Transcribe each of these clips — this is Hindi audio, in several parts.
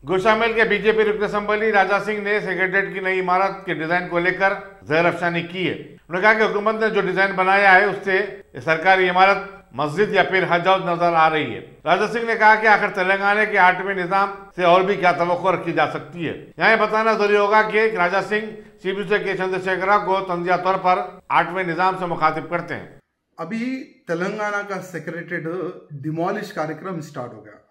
गोशामेल के बीजेपी रुकन असम्बली राजा सिंह ने सेक्रेटेरिएट की नई इमारत के डिजाइन को लेकर जहर अफसानी की है। उन्होंने कहा कि हुकूमत ने जो डिजाइन बनाया है उससे सरकारी इमारत, मस्जिद या फिर हज हाउस नजर आ रही है। राजा सिंह ने कहा कि आखिर तेलंगाना के 8वें निजाम से और भी क्या तवक्को रखी जा सकती है। यहाँ बताना जरूरी होगा कि राजा सिंह सीबीसी के चंद्रशेखर को तंजिया तौर पर 8वें निजाम से मुखातिब करते हैं। अभी तेलंगाना का सेक्रेटेरिएट डिमोलिश कार्यक्रम स्टार्ट हो गया।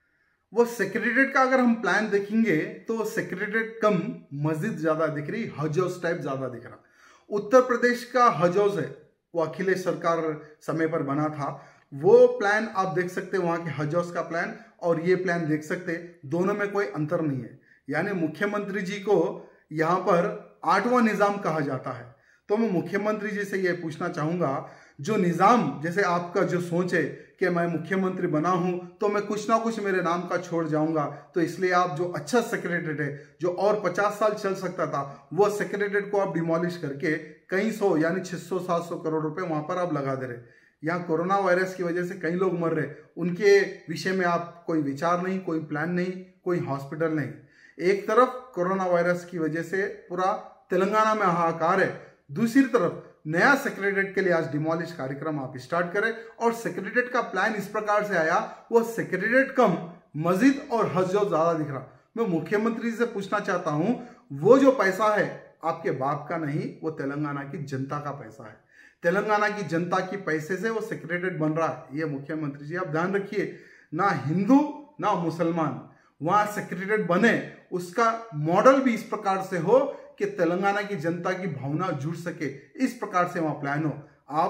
वो सेक्रेटेरिएट का अगर हम प्लान देखेंगे तो सेक्रेटेरिएट कम मस्जिद ज्यादा दिख रही, हज हाउस टाइप ज्यादा दिख रहा। उत्तर प्रदेश का हज हाउस है, वो अखिलेश सरकार समय पर बना था। वो प्लान आप देख सकते हैं, वहां के हज हाउस का प्लान और ये प्लान देख सकते, दोनों में कोई अंतर नहीं है। यानी मुख्यमंत्री जी को यहाँ पर 8वां निजाम कहा जाता है। तो मैं मुख्यमंत्री जी से ये पूछना चाहूंगा, जो निजाम जैसे आपका जो सोच है कि मैं मुख्यमंत्री बना हूं तो मैं कुछ ना कुछ मेरे नाम का छोड़ जाऊंगा, तो इसलिए आप जो अच्छा सेक्रेटेरिएट है जो और 50 साल चल सकता था, वो सेक्रेटेरिएट को आप डिमोलिश करके कई सौ यानी 600-700 करोड़ रुपए वहां पर आप लगा दे रहे। यहाँ कोरोना वायरस की वजह से कई लोग मर रहे, उनके विषय में आप कोई विचार नहीं, कोई प्लान नहीं, कोई हॉस्पिटल नहीं। एक तरफ कोरोना वायरस की वजह से पूरा तेलंगाना में हाहाकार है, दूसरी तरफ नया सेक्रेटेरिएट के लिए आज डिमोलिश कार्यक्रम आप स्टार्ट करें। और सेक्रेटेरिएट का प्लान इस प्रकार से आया, वो सेक्रेटेरिएट कम मस्जिद और हज हाउस ज्यादा दिख रहा। मैं मुख्यमंत्री से पूछना चाहता हूं, वो जो पैसा है आपके बाप का नहीं, वो तेलंगाना की जनता का पैसा है। तेलंगाना की जनता की पैसे से वो सेक्रेटेरिएट बन रहा है। ये मुख्यमंत्री जी आप ध्यान रखिए, ना हिंदू ना मुसलमान वहां सेक्रेटेरिएट बने, उसका मॉडल भी इस प्रकार से हो कि तेलंगाना की जनता की भावना जुड़ सके, इस प्रकार से वहां प्लान हो।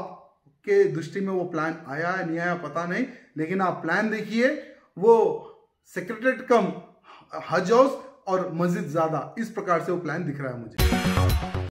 आपके दृष्टि में वो प्लान आया है नहीं आया पता नहीं, लेकिन आप प्लान देखिए, वो सेक्रेटेरिएट कम हज हाउस और मस्जिद ज्यादा, इस प्रकार से वो प्लान दिख रहा है मुझे।